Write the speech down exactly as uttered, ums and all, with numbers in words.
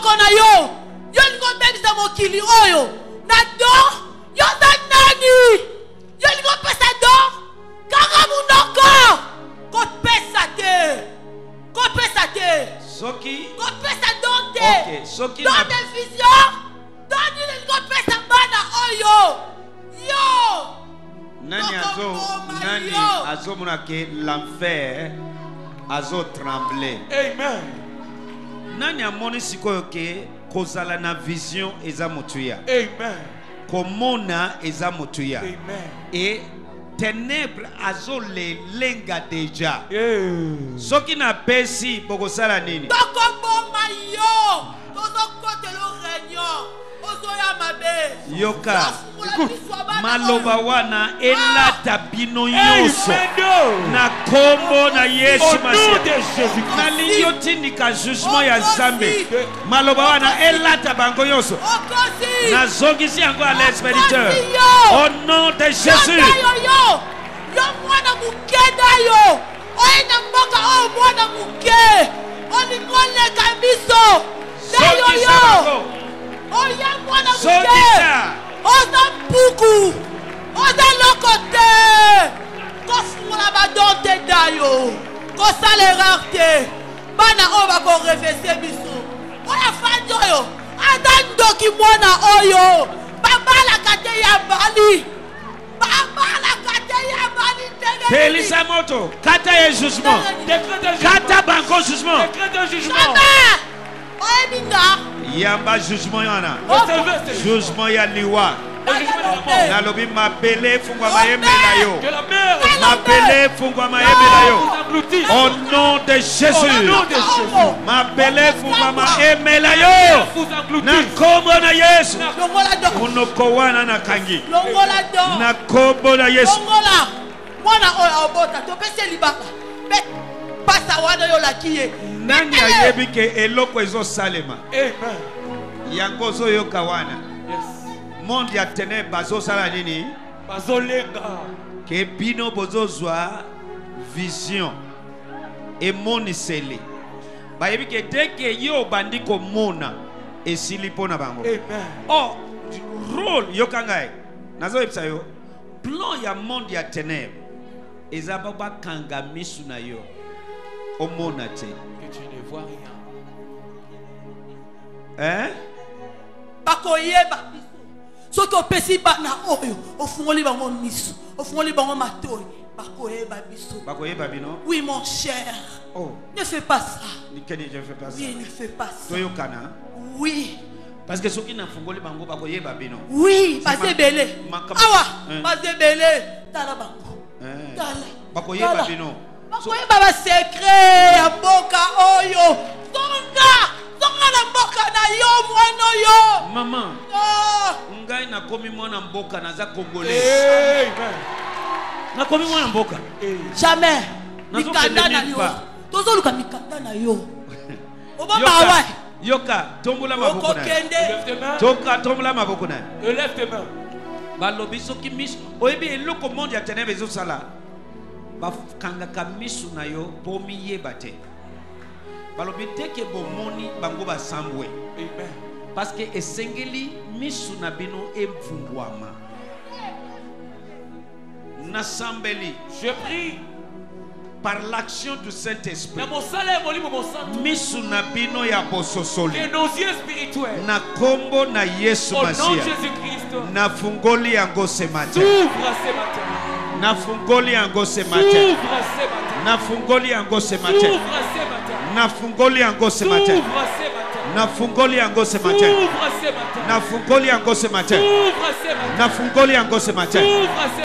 monoko na yo. Yo lingo bebisa mokili oyo. Na do, yo da nani. Yo lingo pesa do. Kaka monoko. Ko pesa te. Ko pesa te. Soki. Ko pesa do te. Ok, soki na de vision. Doni lingo pesa bana oyo. Yo. Nani azo, nani azo monake l'enfer azo trembler. Amen. Nani amoni sikoyo ke kozala na vision eza motuya. Amen. Komona eza motuya. Amen. Et ténèbres azo le lenga déjà. Yeah. Soki na pesi bokosala nini? Toko boma yo. Tozo kote lo réunion. Ozo ya mabe. Yoka. Maloba wana elata bino yoso. Na kombo na Yesu Masihi. Na liyoti nika jugement ya Zambe. Maloba wana elata bango yoso. Na zongisi yango à l'expéditeur. Au nom de Jésus. Yo mwana mukenda yo. Oina mboka o mwana muke. Oni ngole kabiso. Yo yo. Oya mwana muke. Oza mpuku. Oza lokote. Kofungula badonte dayo. Kosale rarte. Bana oba ko refese biso. Oya fandi oyo. Ada ndoki mwana oyo. Babala kate ya bali. Babala kate ya bali. Pelisa moto. Kata ye jugement. Kata banko jugement. Décret de jugement. Oye minga. Yamba jugement yana. Jugement ya liwa. Nalobi mapele fungwa mayemela yo. Mapele fungwa mayemela yo. Au nom de Jésus. Mapele fungwa mayemela yo. Na kombo na Yesu. Unoko wana na kangi. Na kombo na Yesu. Mwana oyo obota to pese libaka. Pasa wana yo lakiye. Nani ayebi ke eloko ezo salema. Amen. Yango zo yo kawana. Yes. Monde ya ténèbres bazo sala nini? Bazolenga. Ke bino bozo zwa vision. Emonisele. Bayebi ke deke yo bandi ko mona esili pona bango. Amen. Oh, rôle yo kangai. Nazo epsa yo. Plan ya monde ya ténèbres. Ezaba ba kanga misu na yo. Omonate. Que tu ne vois rien. Hein? Bakoyeba. Soki opesi bana oyo, ofungoli bango miso, ofungoli bango matoi, bakoyeba biso. Bakoyeba bino? Oui mon cher. Oh. Ne fais pas ça. Nikeni je fais pas ça. Oui, ne fais pas ça. Toyo kana? Oui. Parce que soki na fungoli bango bakoyeba bino. Oui, bazebele. Awa, bazebele. Tala bango. Eh. Tala. Bakoyeba bino. Bakoyeba ba secret ya mboka oyo. Songa, songa na mboka na yo mwana yo. Maman. Oh. Ngai na komi mwana mboka naza congolais. Amen. Na komi mwana mboka. Jamais. Mikanda na yo. Tozo luka mikanda na yo. Oba bawa. Yoka, tombola maboko na. Lève tes mains. Toka tombola maboko na. Lève tes mains. Balobi soki misu. Oyebi eloko monde ya ténèbres ezo sala. Ba kangaka misu na yo po miyeba te. Balobi teke bomoni bango basambwe. Amen. Parce que esengeli misu na bino emvungwama. Nasambeli. Je prie par l'action du Saint-Esprit. Misu na bino ya bososoli. Que nos yeux spirituels. Na kombo na Yesu Masia. Au nom de Jésus-Christ. Na fungoli yango ce matin. S'ouvre ce matin. Na fungoli yango ce matin. S'ouvre ce matin. Na fungoli yango ce matin. Na fungoli yango ce matin. Na fungoli yango ce matin. Na fungoli yango ce matin. Na fungoli yango ce matin.